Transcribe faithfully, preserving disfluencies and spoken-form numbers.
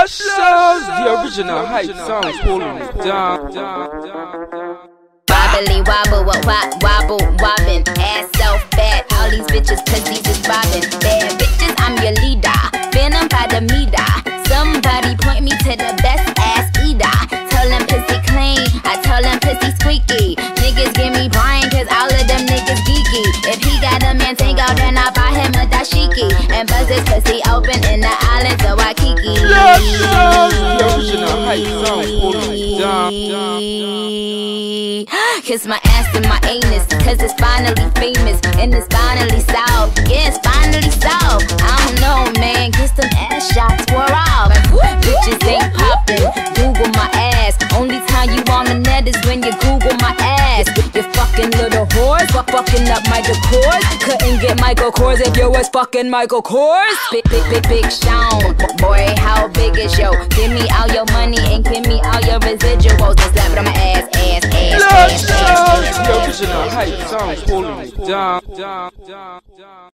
Luscious, the original hype sound pulling it down. Wobbly wobble, what wop, wobble, wobbin'. Ass so fat, all these bitches pussies is bobbin'. Bad bitches, I'm your leader. Venom by the meter. Somebody point me to the best ass eater. Tell them pussy clean, I tell them pussy squeaky. Niggas give me Brian, cause all of them niggas geeky. If he got a man tango, then I buy him a dashiki. And buzz his pussy open in the islands of Waikiki. Luscious, the original hype sound pulling it down. Kiss my ass and my anus, cause it's finally famous. And it's finally solved, yeah, it's finally solved. I don't know, man, kiss them ass shots wore off. Bitches ain't poppin', Google my ass. Only time you on the net is when you Google my ass. You fucking little whores, fuck fucking up Michael Kors. Couldn't get Michael Kors if you was fucking Michael Kors. Big, big, big, big Sean, boy, how big is yo? Give me all your money and give me all your residuals. And slap it on my ass, ass, ass, ass, ass, ass. The original hype sound pulling it down.